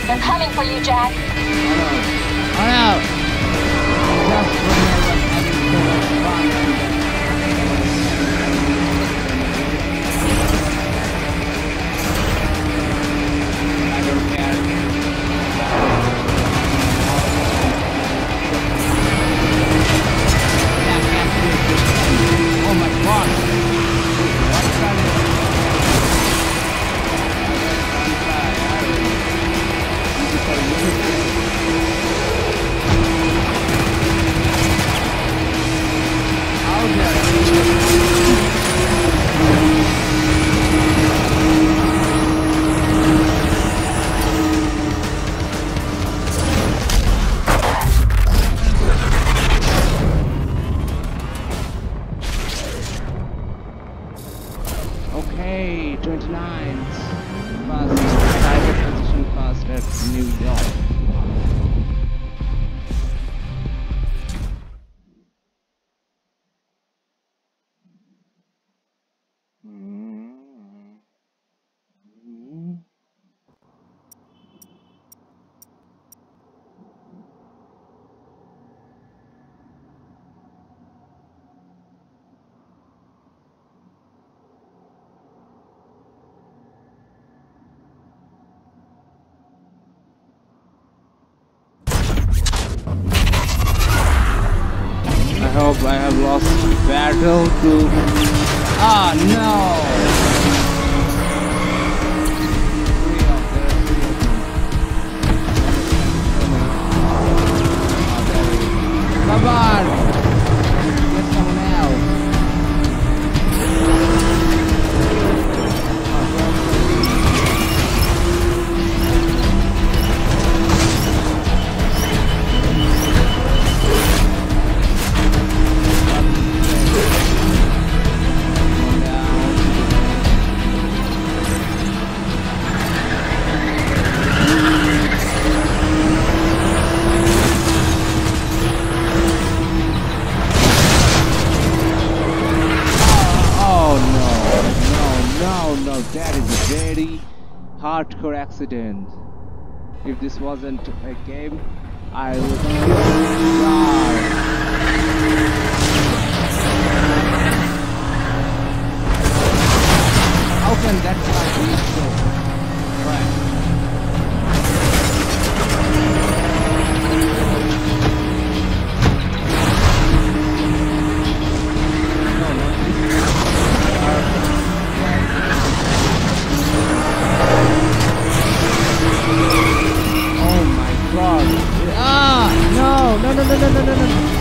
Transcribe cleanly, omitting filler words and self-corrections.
They're coming for you, Jack. Oh no! Just when I was having so much fun I don't care. Oh my god! What's that? Okay, 29th. First private position first at New York. I hope I have lost battle to... Ah, no! Come on! Get someone else. No, that is a very hardcore accident. If this wasn't a game, I would die. How can that guy be so right? Oh my god. Ah! No! No, no, no, no, no, no, no.